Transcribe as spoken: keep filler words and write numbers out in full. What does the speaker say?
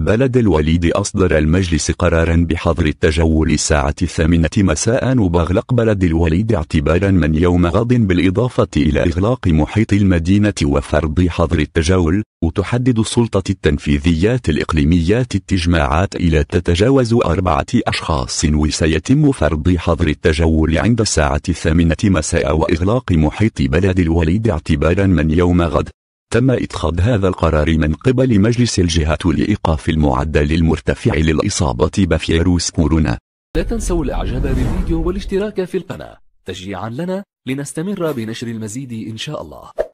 بلد الوليد أصدر المجلس قرارا بحظر التجول الساعة الثامنة مساء وبغلق بلد الوليد اعتبارا من يوم غد، بالإضافة إلى إغلاق محيط المدينة وفرض حظر التجول. وتحدد السلطة التنفيذيات الإقليميات التجمعات إلى تتجاوز أربعة أشخاص، وسيتم فرض حظر التجول عند الساعة الثامنة مساء وإغلاق محيط بلد الوليد اعتبارا من يوم غد. تم اتخاذ هذا القرار من قبل مجلس الجهات لإيقاف المعدل المرتفع للإصابة بفيروس كورونا. لا تنسوا الإعجاب بالفيديو والاشتراك في القناة تشجيعا لنا لنستمر بنشر المزيد إن شاء الله.